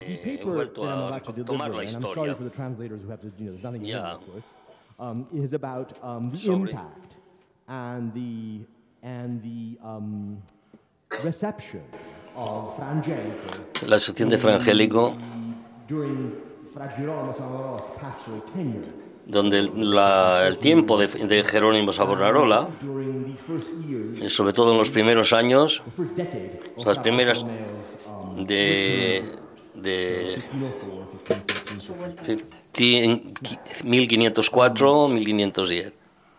he vuelto a tomar la historia. Ya. Is about the impact and the reception of Fra Angelico. La sección de Fra Angelico, During Fra Girolamo Savonarola's pastoral tenure. Donde el tiempo de Jerónimo Savonarola, sobre todo en los primeros años, las primeras de 1504-1510.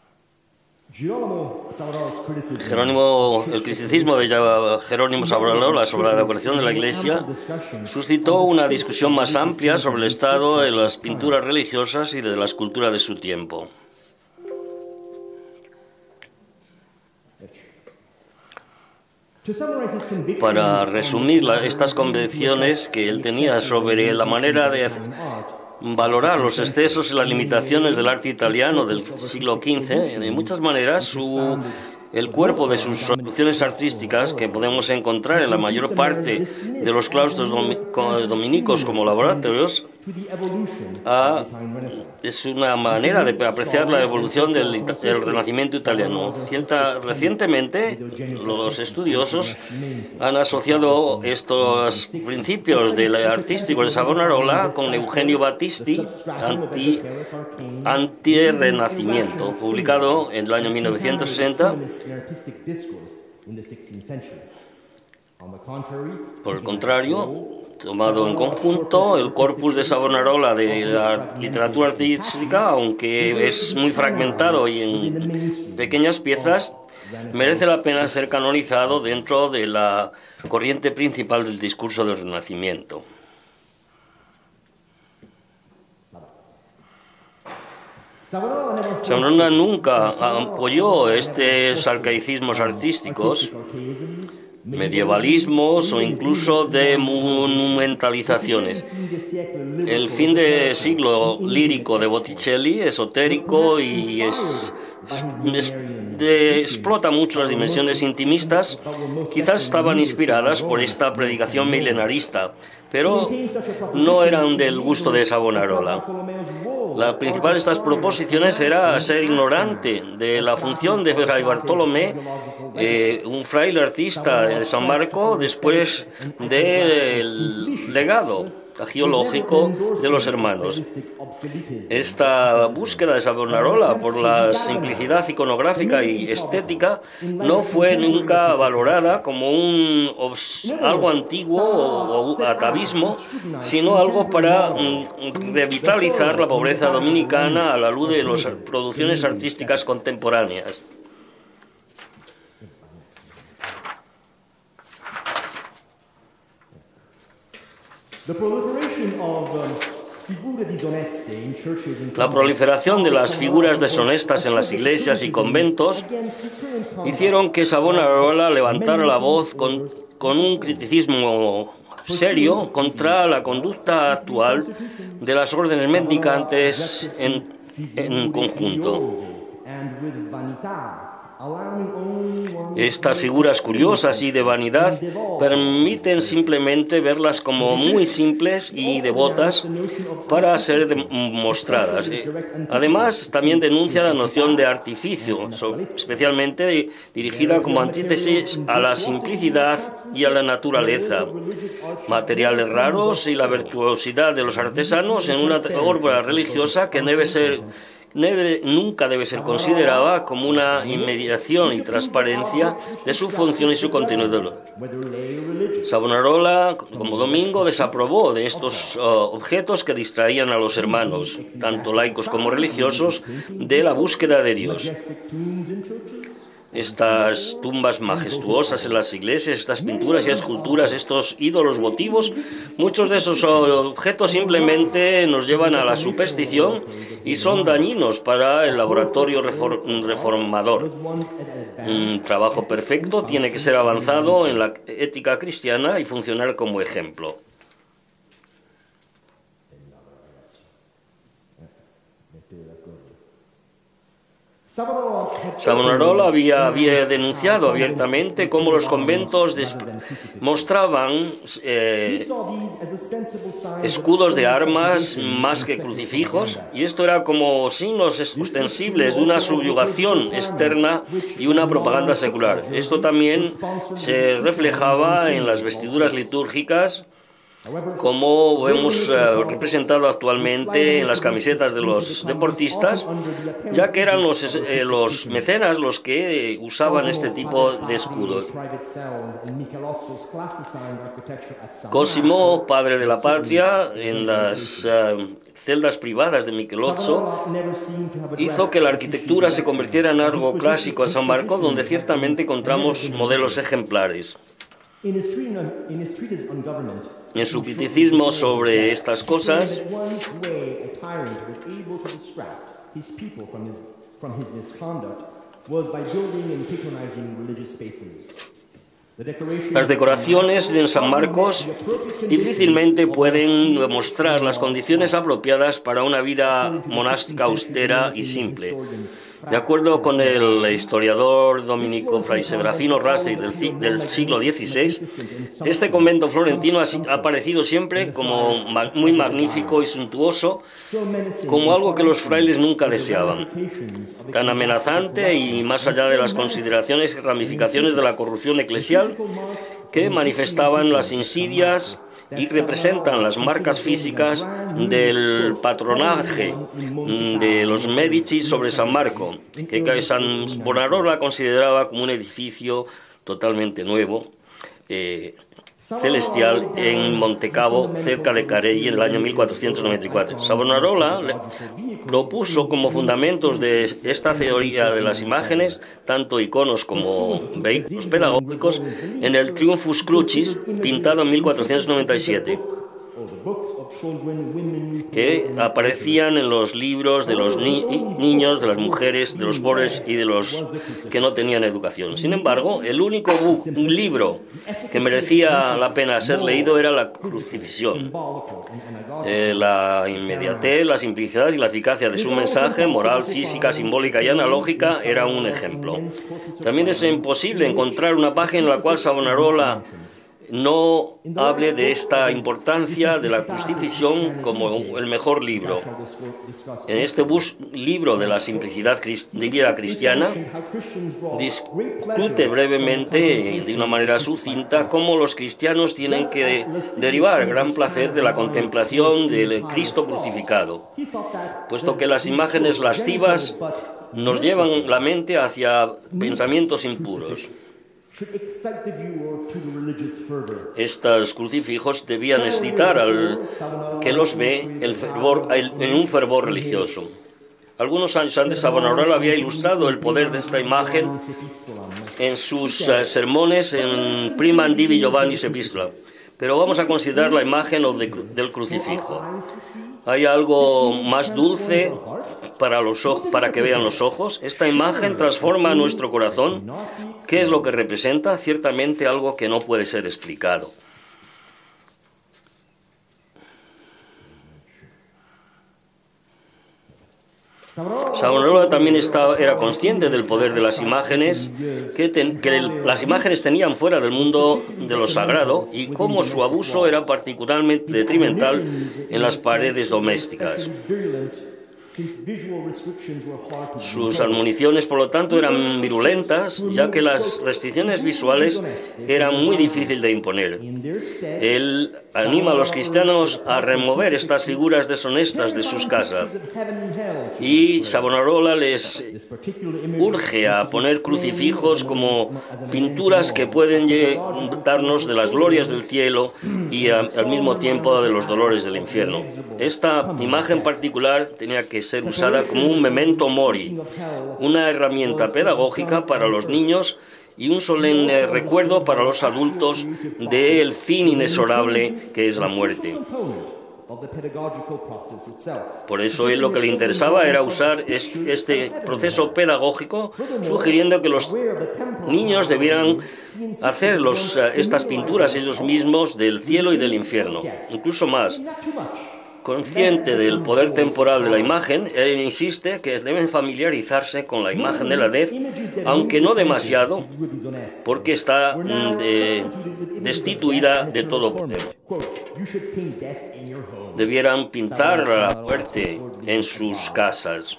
Jerónimo, el criticismo de Jerónimo Savonarola sobre la decoración de la iglesia suscitó una discusión más amplia sobre el estado de las pinturas religiosas y de la escultura de su tiempo. Para resumir estas convicciones que él tenía sobre la manera de valorar los excesos y las limitaciones del arte italiano del siglo XV, de muchas maneras el cuerpo de sus soluciones artísticas, que podemos encontrar en la mayor parte de los claustros dominicos como laboratorios, es una manera de apreciar la evolución del Renacimiento italiano. Recientemente, los estudiosos han asociado estos principios artísticos de Savonarola con Eugenio Battisti, Anti-Renacimiento, publicado en el año 1960. Por el contrario, tomado en conjunto, el corpus de Savonarola de la literatura artística, aunque es muy fragmentado y en pequeñas piezas, merece la pena ser canonizado dentro de la corriente principal del discurso del Renacimiento. Savonarola nunca apoyó estos arcaicismos artísticos, medievalismos o incluso de monumentalizaciones. El fin de siglo lírico de Botticelli, esotérico y explota mucho las dimensiones intimistas, quizás estaban inspiradas por esta predicación milenarista, pero no eran del gusto de Savonarola. La principal de estas proposiciones era ser ignorante de la función de Fray Bartolomé, un fraile artista de San Marco, después del legado geológico de los hermanos. Esta búsqueda de Savonarola por la simplicidad iconográfica y estética no fue nunca valorada como algo antiguo o atavismo, sino algo para revitalizar la pobreza dominicana a la luz de las producciones artísticas contemporáneas. La proliferación de las figuras deshonestas en las iglesias y conventos hicieron que Savonarola levantara la voz con un criticismo serio contra la conducta actual de las órdenes mendicantes en conjunto. Estas figuras curiosas y de vanidad permiten simplemente verlas como muy simples y devotas para ser mostradas. Además, también denuncia la noción de artificio, especialmente dirigida como antítesis a la simplicidad y a la naturaleza, materiales raros y la virtuosidad de los artesanos en una obra religiosa que nunca debe ser considerada como una inmediación y transparencia de su función y su contenido. Savonarola, como Domingo, desaprobó de estos objetos que distraían a los hermanos, tanto laicos como religiosos, de la búsqueda de Dios. Estas tumbas majestuosas en las iglesias, estas pinturas y esculturas, estos ídolos votivos, muchos de esos objetos simplemente nos llevan a la superstición y son dañinos para el laboratorio reformador. Un trabajo perfecto tiene que ser avanzado en la ética cristiana y funcionar como ejemplo. Savonarola había denunciado abiertamente cómo los conventos mostraban escudos de armas más que crucifijos, y esto era como signos ostensibles de una subyugación externa y una propaganda secular. Esto también se reflejaba en las vestiduras litúrgicas, como vemos representado actualmente en las camisetas de los deportistas, ya que eran los mecenas los que usaban este tipo de escudos. Cosimo, padre de la patria, en las celdas privadas de Michelozzo, hizo que la arquitectura se convirtiera en algo clásico en San Marcos, donde ciertamente encontramos modelos ejemplares. En su criticismo sobre estas cosas, las decoraciones en San Marcos difícilmente pueden demostrar las condiciones apropiadas para una vida monástica austera y simple. De acuerdo con el historiador dominico Fray Serafino Rasti del siglo XVI, este convento florentino ha aparecido siempre como muy magnífico y suntuoso, como algo que los frailes nunca deseaban. Tan amenazante y más allá de las consideraciones y ramificaciones de la corrupción eclesial, que manifestaban las insidias y representan las marcas físicas del patronaje de los Medici sobre San Marco, que San Bonarola consideraba como un edificio totalmente nuevo, celestial, en Montecavo, cerca de Carelli, en el año 1494. Savonarola propuso como fundamentos de esta teoría de las imágenes, tanto iconos como vehículos pedagógicos, en el Triumphus Crucis, pintado en 1497, que aparecían en los libros de los niños, de las mujeres, de los pobres y de los que no tenían educación. Sin embargo, el único libro que merecía la pena ser leído era la Crucifixión. La inmediatez, la simplicidad y la eficacia de su mensaje, moral, física, simbólica y analógica, era un ejemplo. También es imposible encontrar una página en la cual Savonarola no hable de esta importancia de la crucifixión como el mejor libro. En este libro de la simplicidad de vida cristiana, discute brevemente, de una manera sucinta, cómo los cristianos tienen que derivar gran placer de la contemplación del Cristo crucificado, puesto que las imágenes lascivas nos llevan la mente hacia pensamientos impuros. Estos crucifijos debían excitar al que los ve en un fervor religioso. Algunos años antes, Savonarola había ilustrado el poder de esta imagen en sus sermones en Prima Divi Giovannis Epistola. Pero vamos a considerar la imagen del crucifijo. ¿Hay algo más dulce para que vean los ojos? Esta imagen transforma nuestro corazón. ¿Qué es lo que representa? Ciertamente algo que no puede ser explicado. Savonarola también era consciente del poder de las imágenes, que las imágenes tenían fuera del mundo de lo sagrado, y cómo su abuso era particularmente detrimental en las paredes domésticas. Sus admoniciones, por lo tanto, eran virulentas, ya que las restricciones visuales eran muy difíciles de imponer. Él anima a los cristianos a remover estas figuras deshonestas de sus casas, y Savonarola les urge a poner crucifijos como pinturas que pueden darnos de las glorias del cielo y al mismo tiempo de los dolores del infierno. Esta imagen particular tenía que ser usada como un memento mori, una herramienta pedagógica para los niños y un solemne recuerdo para los adultos del fin inexorable que es la muerte. Por eso él lo que le interesaba era usar este proceso pedagógico, sugiriendo que los niños debieran hacer estas pinturas ellos mismos del cielo y del infierno. Incluso más, Consciente del poder temporal de la imagen, él insiste que deben familiarizarse con la imagen de la Death, aunque no demasiado, porque está destituida de todo poder. Debieran pintar a la muerte en sus casas.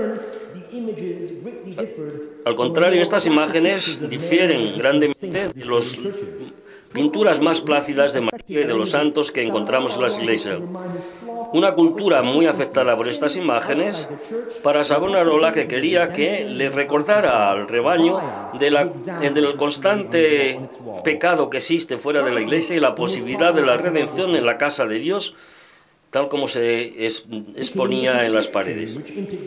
Al contrario, estas imágenes difieren grandemente de las pinturas más plácidas de María y de los santos que encontramos en las iglesias. Una cultura muy afectada por estas imágenes, para Savonarola, que quería que le recordara al rebaño del constante pecado que existe fuera de la iglesia y la posibilidad de la redención en la casa de Dios, tal como se exponía en las paredes.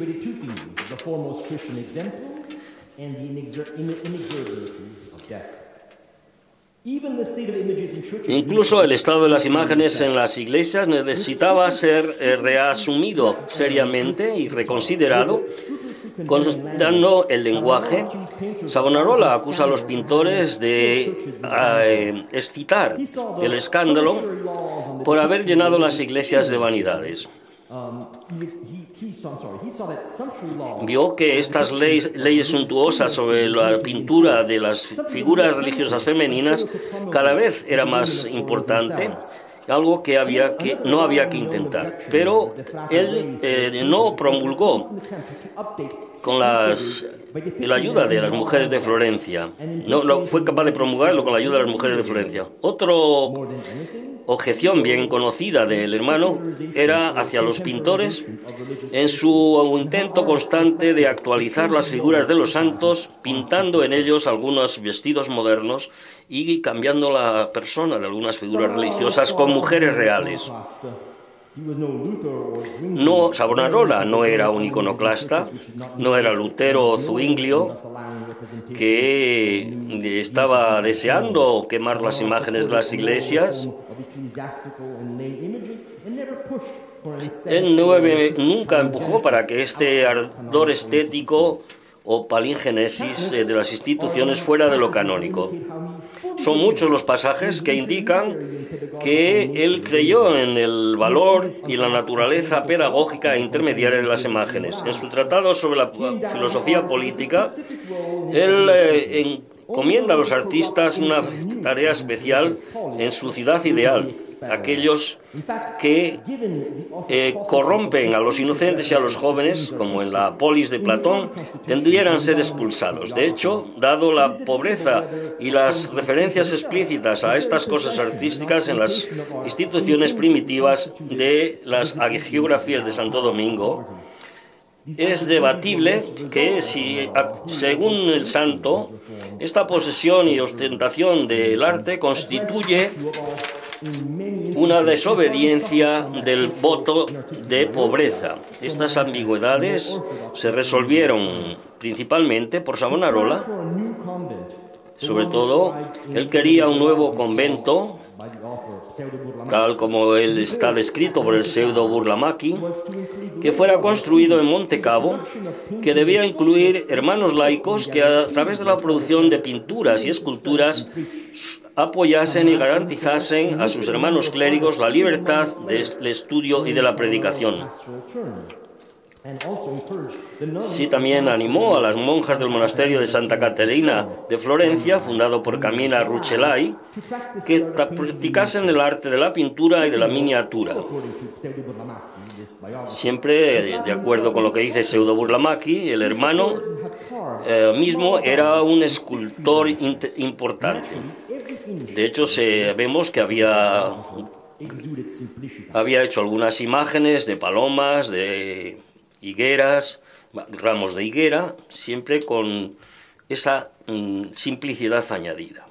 Incluso el estado de las imágenes en las iglesias necesitaba ser reasumido seriamente y reconsiderado, considerando el lenguaje. Savonarola acusa a los pintores de excitar el escándalo por haber llenado las iglesias de vanidades. Vio que estas leyes suntuosas sobre la pintura de las figuras religiosas femeninas cada vez era más importante, algo que no había que intentar. Pero él no promulgó con la ayuda de las mujeres de Florencia. No fue capaz de promulgarlo con la ayuda de las mujeres de Florencia. Otra objeción bien conocida del hermano era hacia los pintores en su intento constante de actualizar las figuras de los santos, pintando en ellos algunos vestidos modernos y cambiando la persona de algunas figuras religiosas con mujeres reales. No, Savonarola no era un iconoclasta, no era Lutero o Zuinglio, que estaba deseando quemar las imágenes de las iglesias. Él nunca empujó para que este ardor estético o palingenesis de las instituciones fuera de lo canónico. Son muchos los pasajes que indican que él creyó en el valor y la naturaleza pedagógica e intermediaria de las imágenes. En su tratado sobre la filosofía política, él encomienda a los artistas una tarea especial en su ciudad ideal, aquellos que corrompen a los inocentes y a los jóvenes, como en la polis de Platón, tendrían ser expulsados. De hecho, dado la pobreza y las referencias explícitas a estas cosas artísticas en las instituciones primitivas de las hagiografías de Santo Domingo, es debatible que según el santo, esta posesión y ostentación del arte constituye una desobediencia del voto de pobreza. Estas ambigüedades se resolvieron principalmente por Savonarola. Sobre todo, él quería un nuevo convento, tal como él está descrito por el pseudo Burlamaqui, que fuera construido en Monte Cabo, que debía incluir hermanos laicos que a través de la producción de pinturas y esculturas apoyasen y garantizasen a sus hermanos clérigos la libertad del estudio y de la predicación. Sí, también animó a las monjas del monasterio de Santa Caterina de Florencia, fundado por Camila Rucellai, que practicasen el arte de la pintura y de la miniatura. Siempre de acuerdo con lo que dice Pseudo Burlamaqui, el hermano mismo era un escultor importante. De hecho, vemos que había hecho algunas imágenes de palomas, de higueras, ramos de higuera, siempre con esa simplicidad añadida.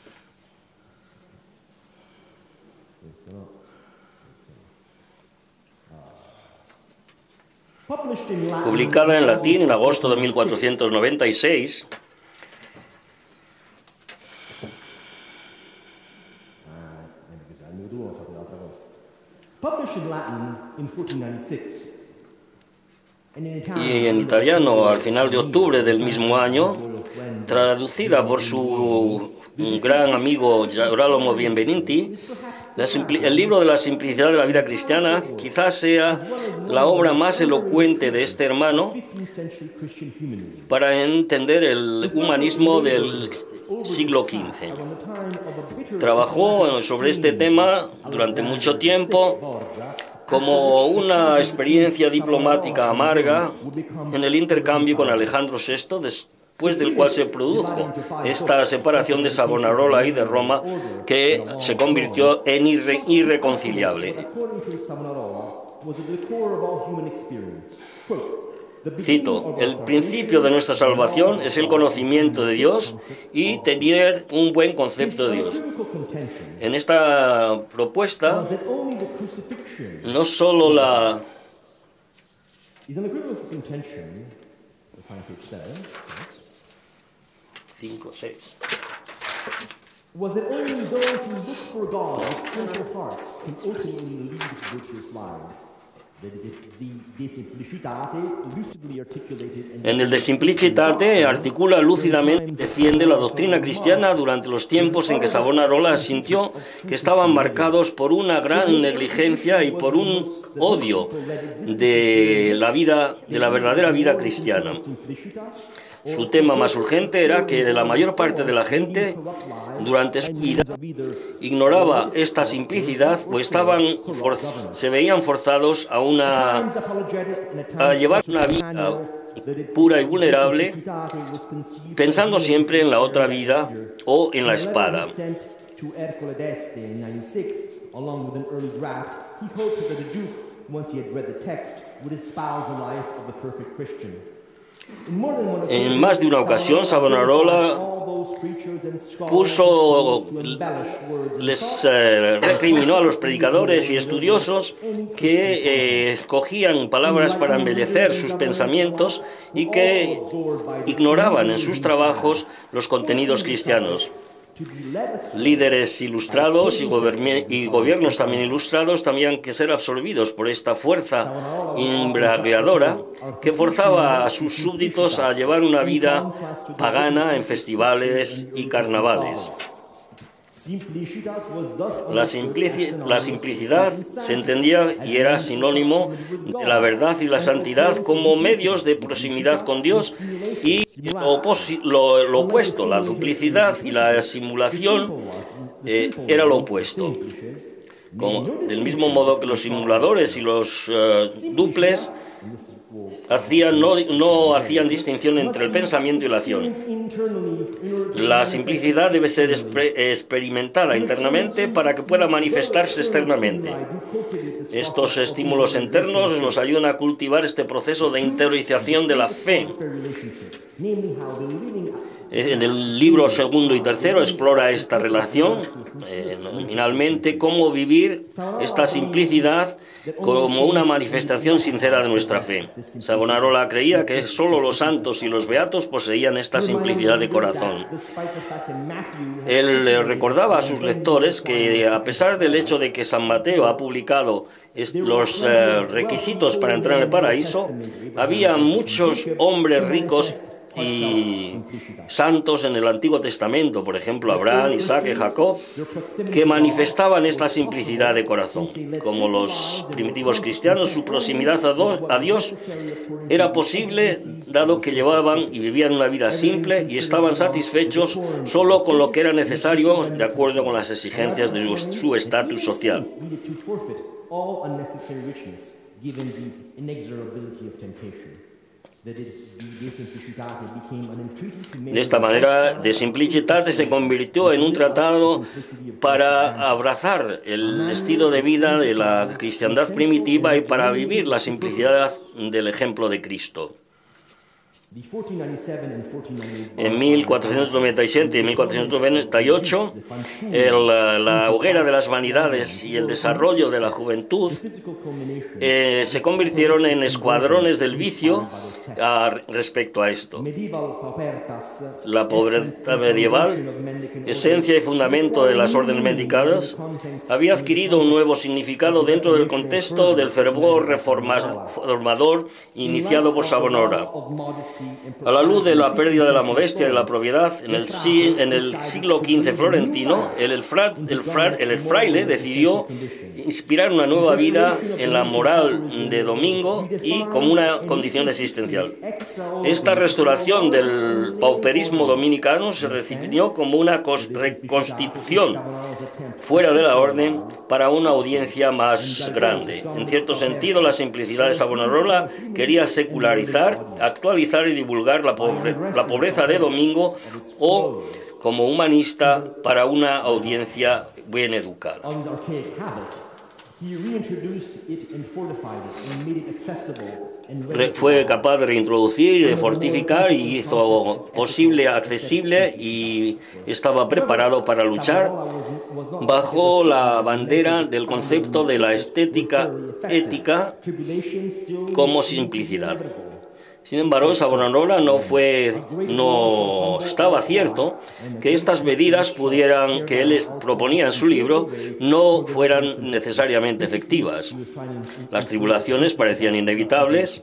Publicada en latín en agosto de 1496, y en italiano al final de octubre del mismo año, traducida por su gran amigo Girolamo Benvenuti, El libro de la simplicidad de la vida cristiana quizás sea la obra más elocuente de este hermano para entender el humanismo del siglo XV. Trabajó sobre este tema durante mucho tiempo como una experiencia diplomática amarga en el intercambio con Alejandro VI, después del cual se produjo esta separación de Savonarola y de Roma, que se convirtió en irreconciliable. Cito: el principio de nuestra salvación es el conocimiento de Dios y tener un buen concepto de Dios. En esta propuesta, no solo la... 5, 6. Was it only those who look for God with simple hearts can ultimately lead virtuous lives? En el De Simplicitate articula lúcidamente y defiende la doctrina cristiana durante los tiempos en que Savonarola sintió que estaban marcados por una gran negligencia y por un odio de la verdadera vida cristiana. Su tema más urgente era que la mayor parte de la gente durante su vida ignoraba esta simplicidad, pues se veían forzados a llevar una vida pura y vulnerable, pensando siempre en la otra vida o en la espada. En más de una ocasión, Savonarola les recriminó a los predicadores y estudiosos que escogían palabras para embellecer sus pensamientos y que ignoraban en sus trabajos los contenidos cristianos. Líderes ilustrados y gobiernos también ilustrados tenían que ser absorbidos por esta fuerza embriagadora que forzaba a sus súbditos a llevar una vida pagana en festivales y carnavales. La simplicidad se entendía y era sinónimo de la verdad y la santidad como medios de proximidad con Dios, y lo opuesto, la duplicidad y la simulación, era lo opuesto. Del mismo modo que los simuladores y los duples no hacían distinción entre el pensamiento y la acción. La simplicidad debe ser experimentada internamente para que pueda manifestarse externamente. Estos estímulos internos nos ayudan a cultivar este proceso de interiorización de la fe. En el libro segundo y tercero explora esta relación, nominalmente, cómo vivir esta simplicidad como una manifestación sincera de nuestra fe. Savonarola creía que solo los santos y los beatos poseían esta simplicidad de corazón. Él recordaba a sus lectores que, a pesar del hecho de que San Mateo ha publicado los requisitos para entrar en el paraíso, había muchos hombres ricos y santos en el Antiguo Testamento, por ejemplo Abraham, Isaac y Jacob, que manifestaban esta simplicidad de corazón. Como los primitivos cristianos, su proximidad a Dios era posible dado que llevaban y vivían una vida simple y estaban satisfechos solo con lo que era necesario de acuerdo con las exigencias de su estatus social. De esta manera, De Simplicitate se convirtió en un tratado para abrazar el estilo de vida de la cristiandad primitiva y para vivir la simplicidad del ejemplo de Cristo. En 1497 y 1498, la hoguera de las vanidades y el desarrollo de la juventud se convirtieron en escuadrones del vicio respecto a esto. Medieval paupertas, La pobreza medieval, esencia y fundamento de las órdenes mendicantes, había adquirido un nuevo significado dentro del contexto del fervor reformador iniciado por Savonarola. A la luz de la pérdida de la modestia y de la propiedad, en el siglo XV florentino, el fraile decidió inspirar una nueva vida en la moral de domingo y como una condición existencial. Esta restauración del pauperismo dominicano se definió como una reconstitución fuera de la orden para una audiencia más grande. En cierto sentido, la simplicidad de Savonarola quería secularizar, actualizar y divulgar la pobreza de domingo o como humanista para una audiencia bien educada. Fue capaz de reintroducir, de fortificar y hizo posible, accesible y estaba preparado para luchar bajo la bandera del concepto de la ética como simplicidad. Sin embargo, Savonarola no estaba cierto que estas medidas que él proponía en su libro no fueran necesariamente efectivas. Las tribulaciones parecían inevitables.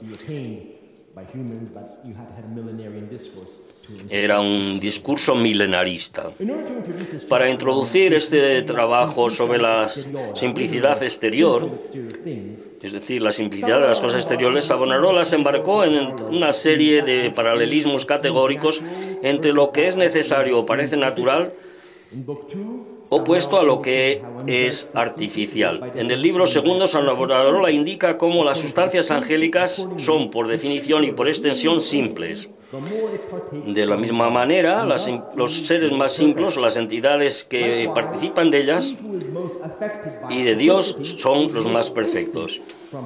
Era un discurso milenarista. Para introducir este trabajo sobre la simplicidad exterior, es decir, la simplicidad de las cosas exteriores, Savonarola se embarcó en una serie de paralelismos categóricos entre lo que es necesario o parece natural, opuesto a lo que es artificial. En el libro segundo, Savonarola indica cómo las sustancias angélicas son, por definición y por extensión, simples. De la misma manera, los seres más simples, las entidades que participan de ellas y de Dios, son los más perfectos.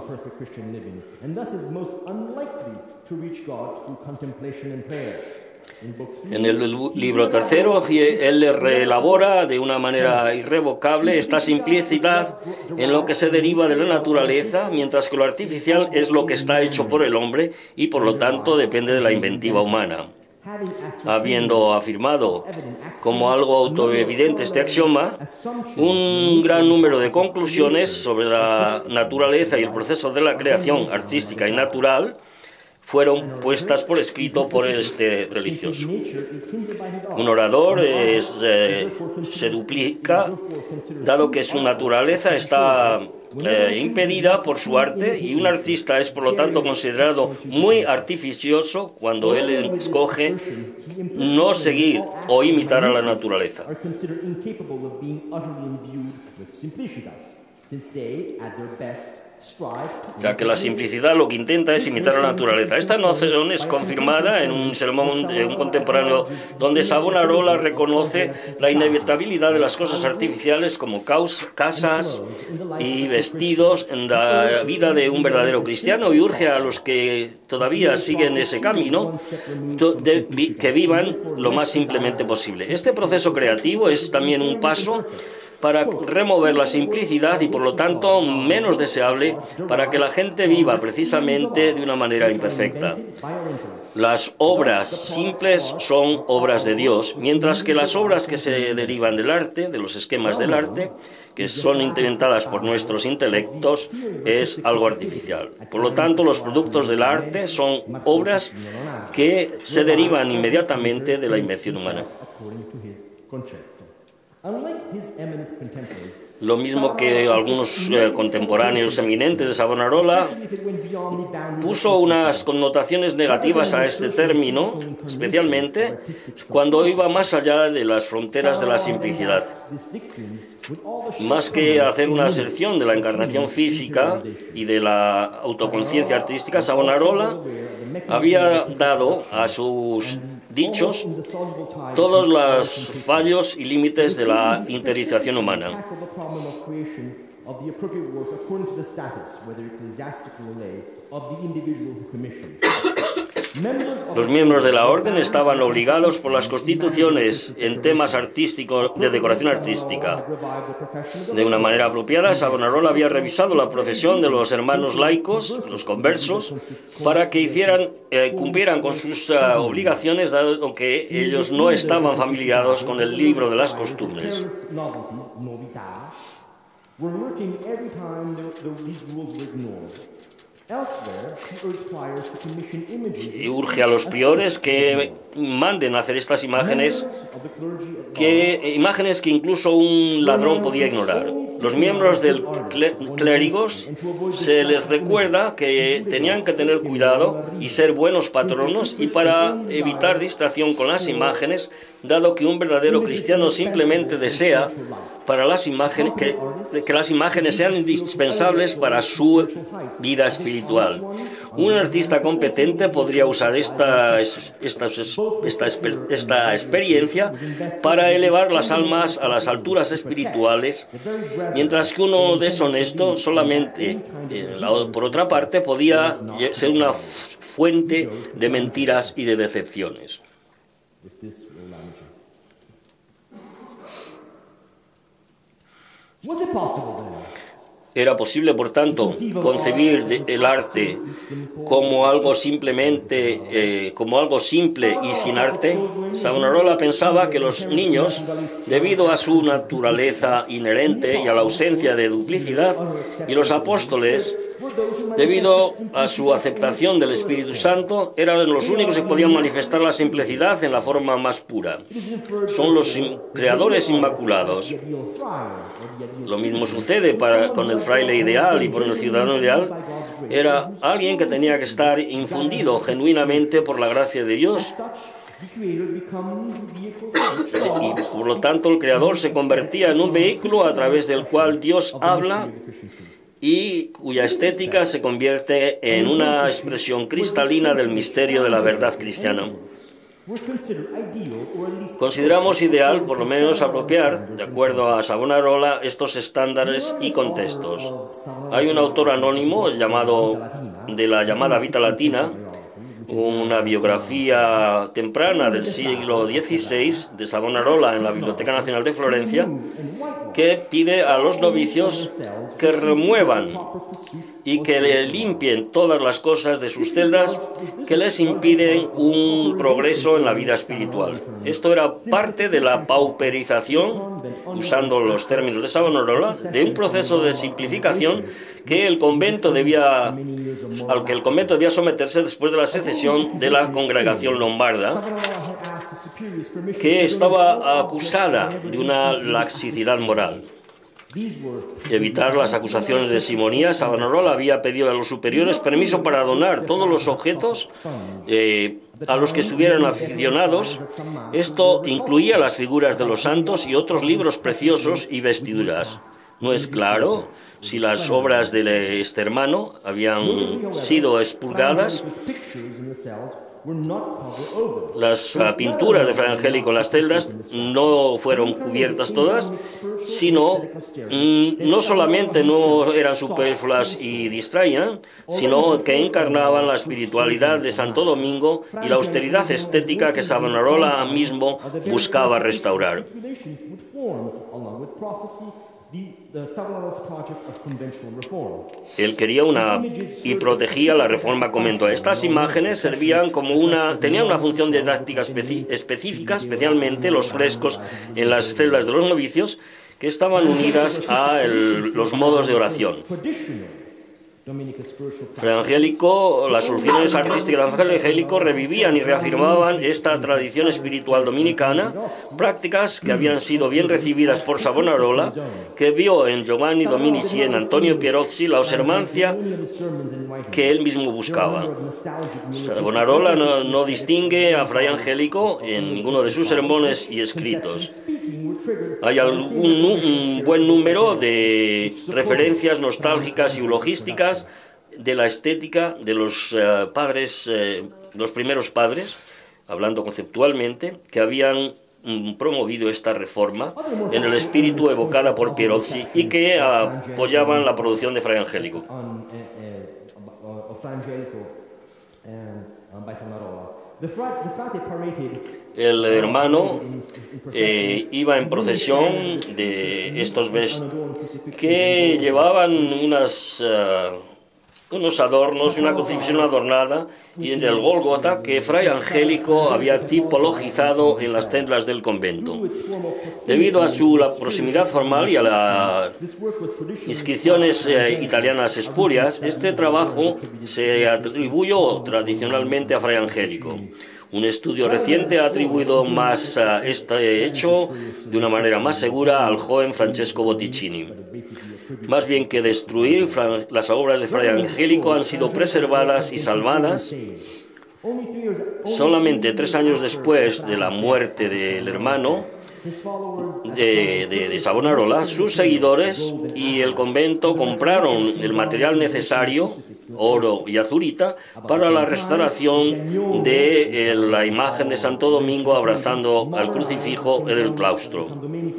En el libro tercero, él reelabora de una manera irrevocable esta simplicidad en lo que se deriva de la naturaleza, mientras que lo artificial es lo que está hecho por el hombre y por lo tanto depende de la inventiva humana. Habiendo afirmado como algo autoevidente este axioma, un gran número de conclusiones sobre la naturaleza y el proceso de la creación artística y natural fueron puestas por escrito por este religioso. Un orador se duplica, dado que su naturaleza está impedida por su arte, y un artista es por lo tanto considerado muy artificioso cuando él escoge no seguir o imitar a la naturaleza. Ya que la simplicidad lo que intenta es imitar a la naturaleza. Esta noción es confirmada en un sermón de un contemporáneo donde Savonarola reconoce la inevitabilidad de las cosas artificiales como casas y vestidos en la vida de un verdadero cristiano, y urge a los que todavía siguen ese camino que vivan lo más simplemente posible. Este proceso creativo es también un paso para remover la simplicidad y por lo tanto menos deseable para que la gente viva precisamente de una manera imperfecta. Las obras simples son obras de Dios, mientras que las obras que se derivan del arte, de los esquemas del arte, que son inventadas por nuestros intelectos, es algo artificial. Por lo tanto, los productos del arte son obras que se derivan inmediatamente de la invención humana. Lo mismo que algunos contemporáneos eminentes de Savonarola, puso unas connotaciones negativas a este término, especialmente cuando iba más allá de las fronteras de la simplicidad. Más que hacer una aserción de la encarnación física y de la autoconciencia artística, Savonarola había dado a sus dichos todos los fallos y límites de la interiorización humana. Los miembros de la orden estaban obligados por las constituciones en temas artísticos de decoración artística. De una manera apropiada, Savonarola había revisado la profesión de los hermanos laicos, los conversos, para que cumplieran con sus obligaciones, dado que ellos no estaban familiarizados con el libro de las costumbres. Y urge a los priores que manden a hacer estas imágenes que incluso un ladrón podía ignorar. Los miembros del clérigos se les recuerda que tenían que tener cuidado y ser buenos patronos, y para evitar distracción con las imágenes, dado que un verdadero cristiano simplemente desea para las imágenes, que las imágenes sean indispensables para su vida espiritual. Un artista competente podría usar esta experiencia para elevar las almas a las alturas espirituales, mientras que uno deshonesto solamente, por otra parte, podía ser una fuente de mentiras y de decepciones. Era posible, por tanto, concebir el arte como algo simple y sin arte. Savonarola pensaba que los niños, debido a su naturaleza inherente y a la ausencia de duplicidad, y los apóstoles, debido a su aceptación del Espíritu Santo, eran los únicos que podían manifestar la simplicidad en la forma más pura. Son los creadores inmaculados. Lo mismo sucede con el fraile ideal y por el ciudadano ideal. Era alguien que tenía que estar infundido genuinamente por la gracia de Dios. Y por lo tanto el Creador se convertía en un vehículo a través del cual Dios habla y cuya estética se convierte en una expresión cristalina del misterio de la verdad cristiana. Consideramos ideal, por lo menos, apropiar, de acuerdo a Savonarola, estos estándares y contextos. Hay un autor anónimo, de la llamada Vita Latina, una biografía temprana del siglo XVI de Savonarola en la Biblioteca Nacional de Florencia, que pide a los novicios que remuevan y que le limpien todas las cosas de sus celdas que les impiden un progreso en la vida espiritual. Esto era parte de la pauperización, usando los términos de Savonarola, de un proceso de simplificación al que el convento debía someterse después de la secesión de la congregación lombarda, que estaba acusada de una laxicidad moral. Evitar las acusaciones de simonía, Savonarola había pedido a los superiores permiso para donar todos los objetos a los que estuvieran aficionados. Esto incluía las figuras de los santos y otros libros preciosos y vestiduras. No es claro si las obras de este hermano habían sido expurgadas. Las pinturas de Fray Angélico en las celdas no fueron cubiertas todas, sino no solamente no eran superfluas y distraían, sino que encarnaban la espiritualidad de Santo Domingo y la austeridad estética que Savonarola mismo buscaba restaurar. Él quería y protegía la reforma conventual. Estas imágenes tenían una función didáctica específica, especialmente los frescos en las celdas de los novicios, que estaban unidas a los modos de oración. Fray Angélico, las soluciones artísticas de Fray Angélico revivían y reafirmaban esta tradición espiritual dominicana, prácticas que habían sido bien recibidas por Savonarola, que vio en Giovanni Dominici y en Antonio Pierozzi la observancia que él mismo buscaba. Savonarola no distingue a Fray Angélico en ninguno de sus sermones y escritos. Hay un buen número de referencias nostálgicas y eulogísticas de la estética de los los primeros padres, hablando conceptualmente, que habían promovido esta reforma en el espíritu evocada por Pierozzi y que apoyaban la producción de Fray Angélico. by Savonarola. The frate paraded El hermano iba en procesión de estos que llevaban unos adornos, una crucifixión adornada, y en el Gólgota que Fray Angélico había tipologizado en las tendas del convento. Debido a su proximidad formal y a las inscripciones italianas espurias, este trabajo se atribuyó tradicionalmente a Fray Angélico. Un estudio reciente ha atribuido más este hecho de una manera más segura al joven Francesco Botticini. Más bien que destruir, las obras de Fray Angélico han sido preservadas y salvadas. Solamente 3 años después de la muerte del hermano de Savonarola, sus seguidores y el convento compraron el material necesario, oro y azurita, para la restauración de la imagen de Santo Domingo abrazando al crucifijo en el claustro.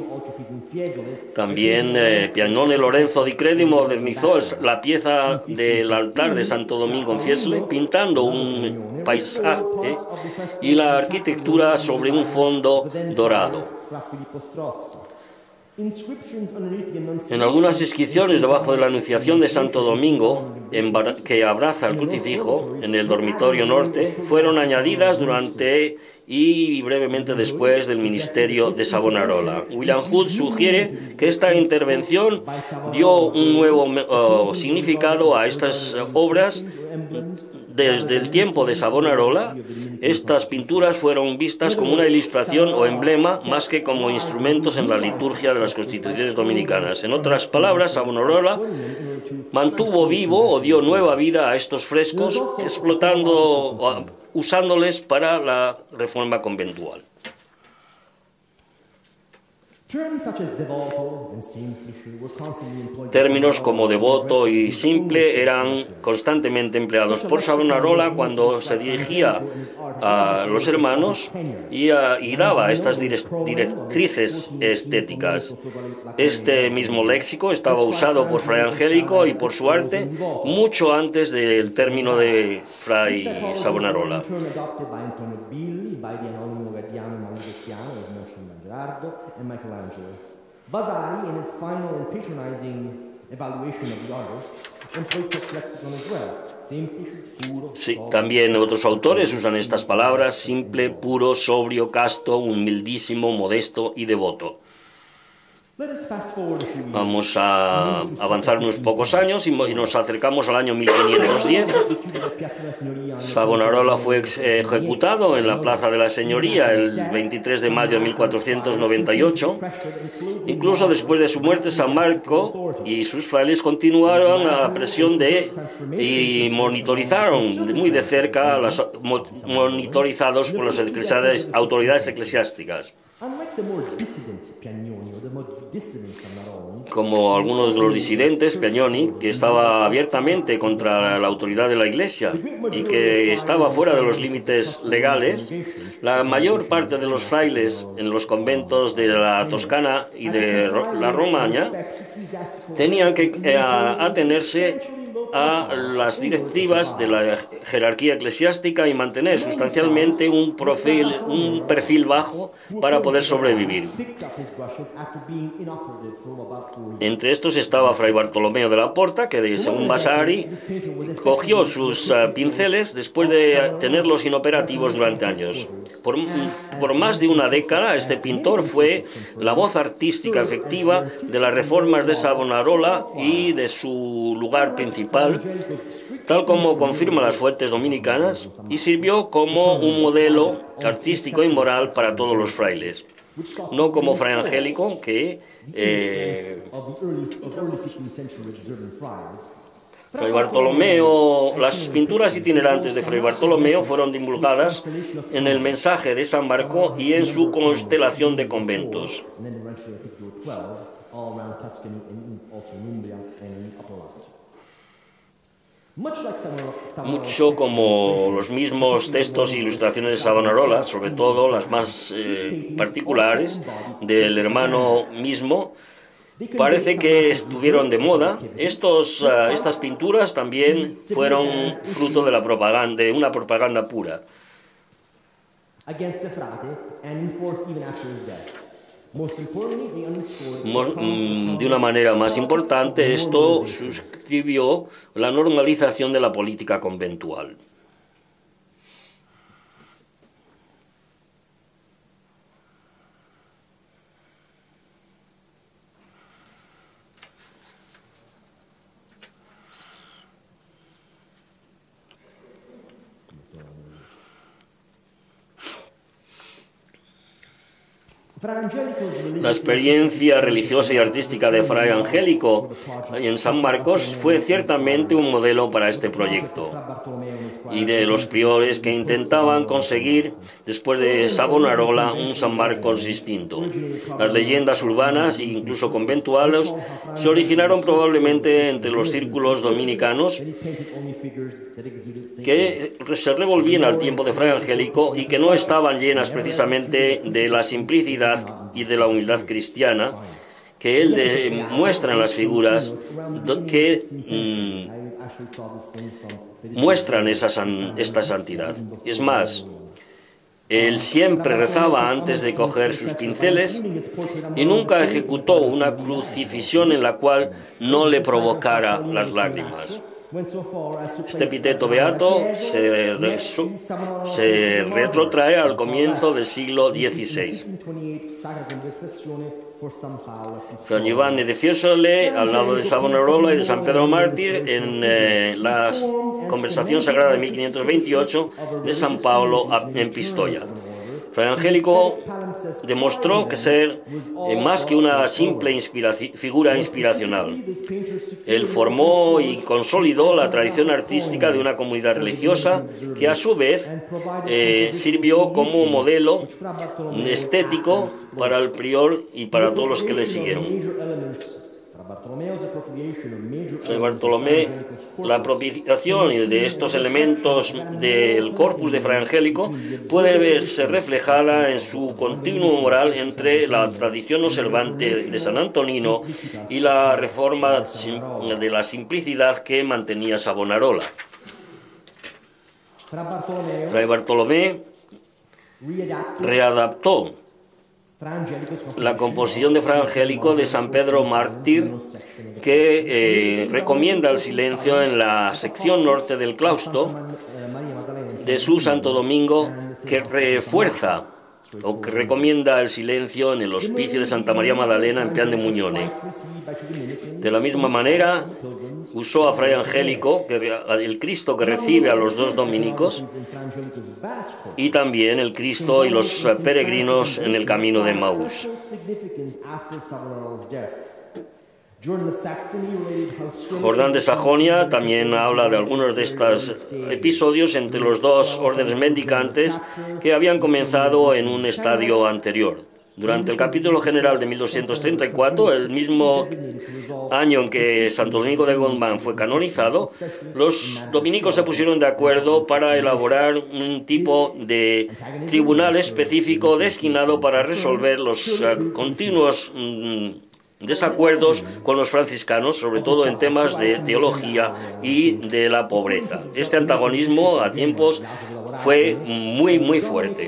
También Piagnone Lorenzo di Credi modernizó la pieza del altar de Santo Domingo en Fiesole, pintando un paisaje y la arquitectura sobre un fondo dorado. En algunas inscripciones debajo de la Anunciación de Santo Domingo, que abraza el crucifijo en el dormitorio norte, fueron añadidas durante y brevemente después del ministerio de Savonarola. William Hood sugiere que esta intervención dio un nuevo significado a estas obras. Desde el tiempo de Savonarola, estas pinturas fueron vistas como una ilustración o emblema más que como instrumentos en la liturgia de las constituciones dominicanas. En otras palabras, Savonarola mantuvo vivo o dio nueva vida a estos frescos, usándoles para la reforma conventual. Términos como devoto y simple eran constantemente empleados por Savonarola cuando se dirigía a los hermanos y daba estas directrices estéticas. Este mismo léxico estaba usado por Fray Angélico y por su arte mucho antes del término de Fray Savonarola. And Michelangelo. Vasari, in his final and patronizing evaluation of the artist, employed such lexicon as well. Sí, también otros autores usan estas palabras: simple, puro, sobrio, casto, humildísimo, modesto y devoto. Vamos a avanzar unos pocos años y nos acercamos al año 1510. Savonarola fue ejecutado en la Plaza de la Señoría el 23 de mayo de 1498. Incluso después de su muerte, San Marco y sus frailes continuaron la presión y monitorizaron muy de cerca, monitorizados por las autoridades eclesiásticas. Como algunos de los disidentes, Piagnoni, que estaba abiertamente contra la autoridad de la Iglesia y que estaba fuera de los límites legales, la mayor parte de los frailes en los conventos de la Toscana y de la Romaña tenían que atenerse a las directivas de la jerarquía eclesiástica y mantener sustancialmente un perfil bajo para poder sobrevivir. Entre estos estaba Fray Bartolomeo de la Porta, que según Vasari cogió sus pinceles después de tenerlos inoperativos durante años. Por más de una década, este pintor fue la voz artística efectiva de las reformas de Savonarola y de su lugar principal, tal como confirman las fuentes dominicanas, y sirvió como un modelo artístico y moral para todos los frailes. No como Fray Angélico, que Fray Bartolomeo, las pinturas itinerantes de Fray Bartolomeo fueron divulgadas en el mensaje de San Marco y en su constelación de conventos. Mucho como los mismos textos e ilustraciones de Savonarola, sobre todo las más particulares del hermano mismo, Parece que estuvieron de moda. Estas pinturas también fueron fruto de de una propaganda pura. Against the frate and enforced even after his death. Most importantly, they underscored De una manera más importante, esto suscribió la normalización de la política conventual. La experiencia religiosa y artística de Fray Angélico en San Marcos fue ciertamente un modelo para este proyecto, y de los priores que intentaban conseguir, después de Savonarola, un San Marcos distinto. Las leyendas urbanas e incluso conventuales se originaron probablemente entre los círculos dominicanos que se revolvían al tiempo de Fray Angélico y que no estaban llenas precisamente de la simplicidad y de la humildad cristiana que él muestra en las figuras que muestran esta santidad. Es más, él siempre rezaba antes de coger sus pinceles y nunca ejecutó una crucifixión en la cual no le provocara las lágrimas. Este epíteto beato se retrotrae al comienzo del siglo XVI. San Giovanni de Fiesole, al lado de Savonarola y de San Pedro Mártir, en la conversación sagrada de 1528 de San Pablo en Pistoia. Fray Angélico demostró que ser más que una simple figura inspiracional. Él formó y consolidó la tradición artística de una comunidad religiosa que a su vez sirvió como modelo estético para el prior y para todos los que le siguieron. Fray Bartolomé, la apropiación de estos elementos del corpus de Fray Angélico puede verse reflejada en su continuo moral entre la tradición observante de San Antonino y la reforma de la simplicidad que mantenía Savonarola. Fray Bartolomé readaptó la composición de Fray Angélico de San Pedro Mártir, que recomienda el silencio en la sección norte del claustro de su Santo Domingo, que refuerza o que recomienda el silencio en el hospicio de Santa María Magdalena en Pian de Muñone. De la misma manera, usó a Fray Angélico, el Cristo que recibe a los dos dominicos, y también el Cristo y los peregrinos en el camino de Maús. Jordán de Sajonia también habla de algunos de estos episodios entre los dos órdenes mendicantes que habían comenzado en un estadio anterior. Durante el capítulo general de 1234, el mismo año en que Santo Domingo de Guzmán fue canonizado, los dominicos se pusieron de acuerdo para elaborar un tipo de tribunal específico destinado para resolver los continuos desacuerdos con los franciscanos, sobre todo en temas de teología y de la pobreza. Este antagonismo a tiempos fue muy fuerte.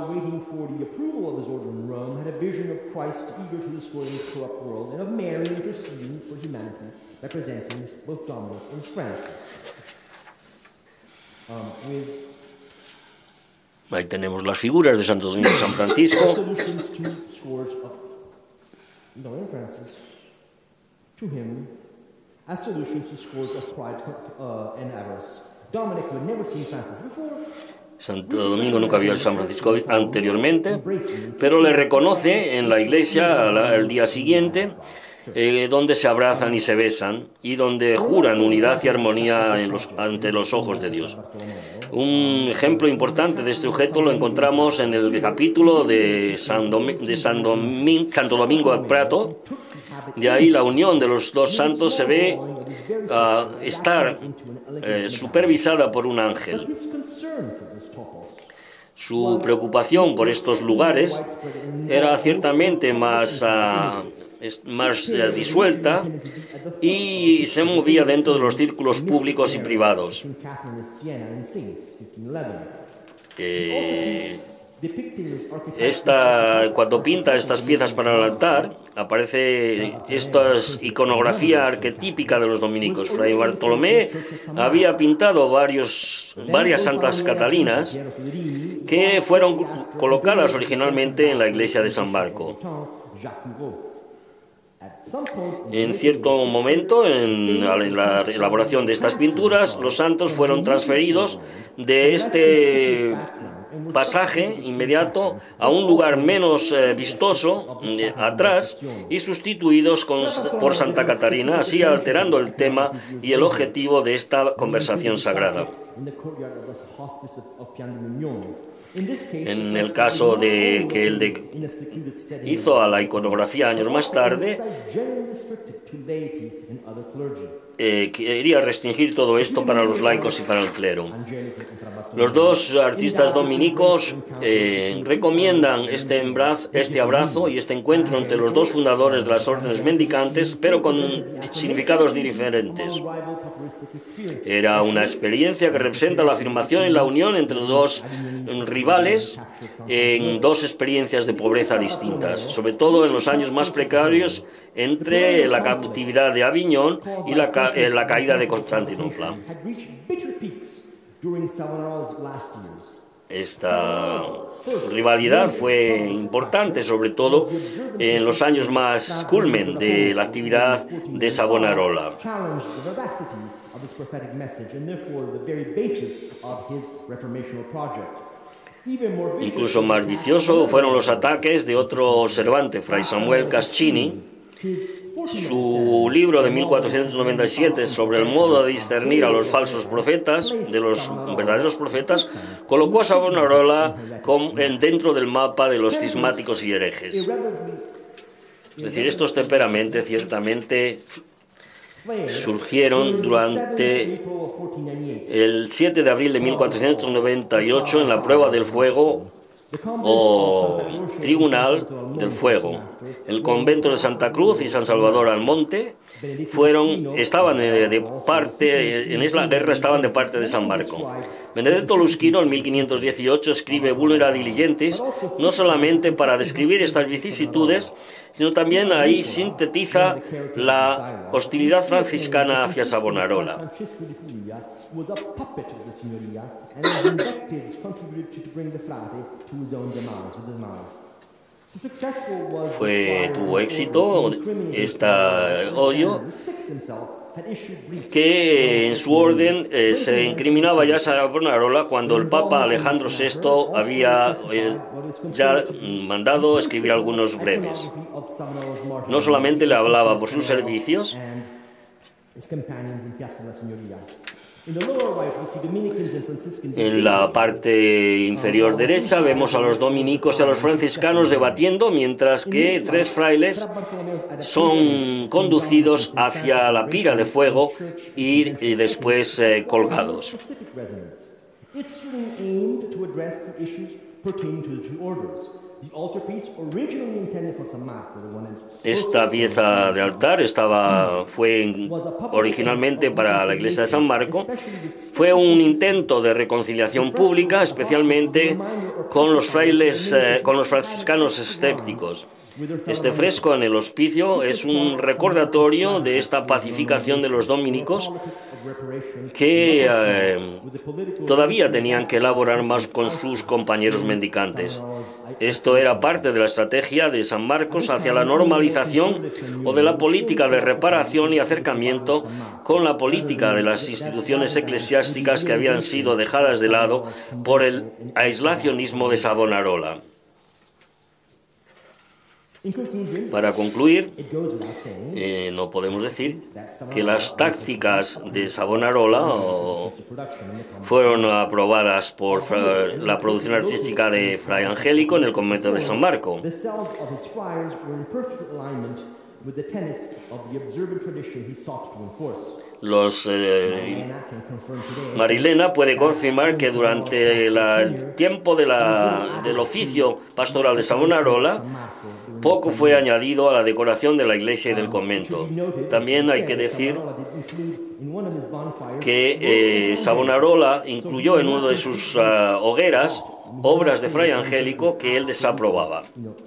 Ahí tenemos las figuras de Santo Domingo y San Francisco. Santo Domingo nunca vio a San Francisco anteriormente, pero le reconoce en la iglesia al día siguiente, donde se abrazan y se besan y donde juran unidad y armonía ante los ojos de Dios. Un ejemplo importante de este objeto lo encontramos en el capítulo de Santo Domingo ad Prato. De ahí la unión de los dos santos se ve estar supervisada por un ángel. Su preocupación por estos lugares era ciertamente más más disuelta y se movía dentro de los círculos públicos y privados. Cuando pinta estas piezas para el altar, aparece esta iconografía arquetípica de los dominicos. Fray Bartolomé había pintado varias santas catalinas que fueron colocadas originalmente en la iglesia de San Marco. En cierto momento, en la elaboración de estas pinturas, los santos fueron transferidos de este pasaje inmediato a un lugar menos vistoso atrás y sustituidos por Santa Catarina, así alterando el tema y el objetivo de esta conversación sagrada. En el caso de que él hizo a la iconografía años más tarde, quería restringir todo esto para los laicos y para el clero. Los dos artistas dominicos recomiendan este abrazo y este encuentro entre los dos fundadores de las órdenes mendicantes, pero con significados diferentes. Era una experiencia que representa la afirmación y la unión entre dos rivales en dos experiencias de pobreza distintas, sobre todo en los años más precarios entre la cautividad de Aviñón y la caída de Constantinopla. Esta rivalidad fue importante, sobre todo en los años más culmen de la actividad de Savonarola. Incluso más vicioso fueron los ataques de otro observante, Fray Samuel Cascini. Su libro de 1497 sobre el modo de discernir a los falsos profetas de los verdaderos profetas colocó a Savonarola dentro del mapa de los cismáticos y herejes. Es decir, estos temperamentos ciertamente surgieron durante el 7 de abril de 1498 en la prueba del fuego o Tribunal del Fuego. El convento de Santa Cruz y San Salvador al Monte estaban de parte, en esa guerra estaban de parte de San Marco. Benedetto Lusquino en 1518 escribe Vulnera Diligentes, no solamente para describir estas vicisitudes, sino también ahí sintetiza la hostilidad franciscana hacia Savonarola. Tuvo éxito este odio, que en su orden se incriminaba ya a Savonarola cuando el Papa Alejandro VI había ya mandado escribir algunos breves. No solamente le hablaba por sus servicios, en la parte inferior derecha vemos a los dominicos y a los franciscanos debatiendo, mientras que tres frailes son conducidos hacia la pira de fuego y después colgados. Esta pieza de altar fue originalmente para la iglesia de San Marco. Fue un intento de reconciliación pública, especialmente con los frailes, con los franciscanos escépticos. Este fresco en el hospicio es un recordatorio de esta pacificación de los dominicos que todavía tenían que elaborar más con sus compañeros mendicantes. Esto era parte de la estrategia de San Marcos hacia la normalización o de la política de reparación y acercamiento con la política de las instituciones eclesiásticas que habían sido dejadas de lado por el aislacionismo de Savonarola. Para concluir, no podemos decir que las tácticas de Savonarola fueron aprobadas por la producción artística de Fray Angélico en el convento de San Marco. Marilena puede confirmar que durante el tiempo del oficio pastoral de Savonarola, Poco fue añadido a la decoración de la iglesia y del convento. También hay que decir que Savonarola incluyó en uno de sus hogueras obras de Fray Angélico que él desaprobaba.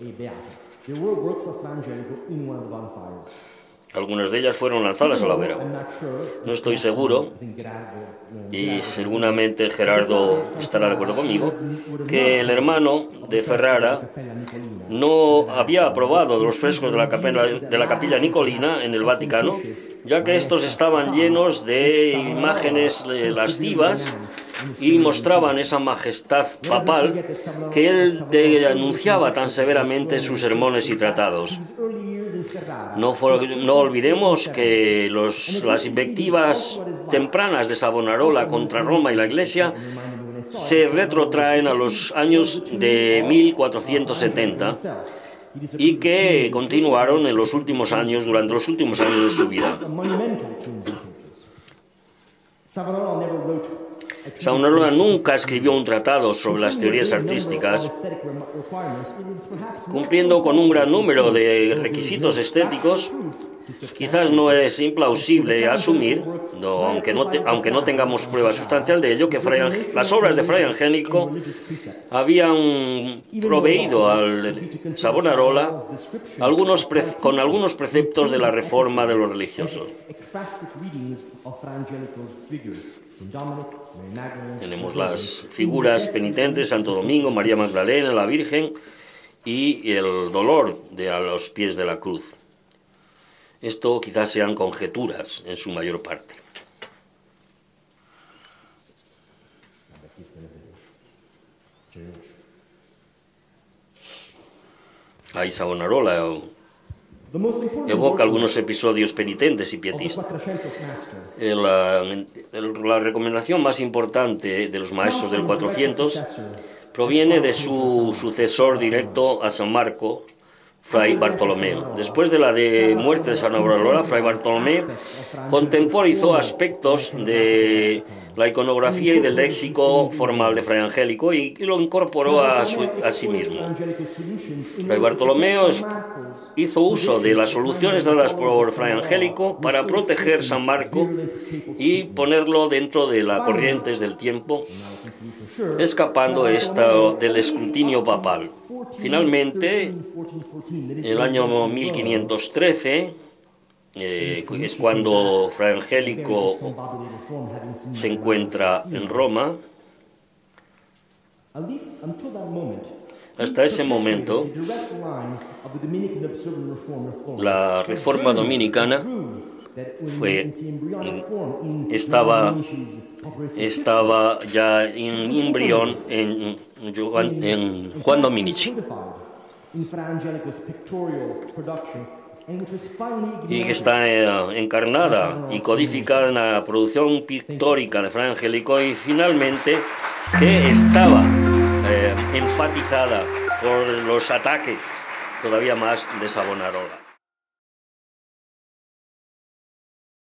Algunas de ellas fueron lanzadas a la hoguera. No estoy seguro, y seguramente Gerardo estará de acuerdo conmigo, que el hermano de Ferrara no había aprobado los frescos de la Capilla Nicolina en el Vaticano, ya que estos estaban llenos de imágenes lascivas y mostraban esa majestad papal que él denunciaba tan severamente en sus sermones y tratados. No olvidemos que las invectivas tempranas de Savonarola contra Roma y la Iglesia se retrotraen a los años de 1470 y que continuaron en los últimos años, durante los últimos años de su vida. Savonarola nunca escribió un tratado sobre las teorías artísticas, cumpliendo con un gran número de requisitos estéticos. Quizás no es implausible asumir, aunque no tengamos prueba sustancial de ello, que las obras de Fray Angélico habían proveído al Savonarola con algunos preceptos de la reforma de los religiosos. Tenemos las figuras penitentes, Santo Domingo, María Magdalena, la Virgen y el dolor a los pies de la cruz. Esto quizás sean conjeturas en su mayor parte. Ahí Savonarola evoca algunos episodios penitentes y pietistas. La recomendación más importante de los maestros del 400 proviene de su sucesor directo a San Marcos, Fray Bartolomeo. Después de la muerte de Savonarola, Fray Bartolomé contemporizó aspectos de la iconografía y del léxico formal de Fray Angélico y lo incorporó a sí mismo. Fray Bartolomeo hizo uso de las soluciones dadas por Fray Angélico para proteger San Marco y ponerlo dentro de las corrientes del tiempo, escapando del escrutinio papal. Finalmente, en el año 1513, es cuando Fray Angélico se encuentra en Roma. Hasta ese momento, la reforma dominicana estaba ya en embrión en Juan Dominici, y que está encarnada y codificada en la producción pictórica de Fray Angélico, y finalmente que estaba enfatizada por los ataques todavía más de Savonarola.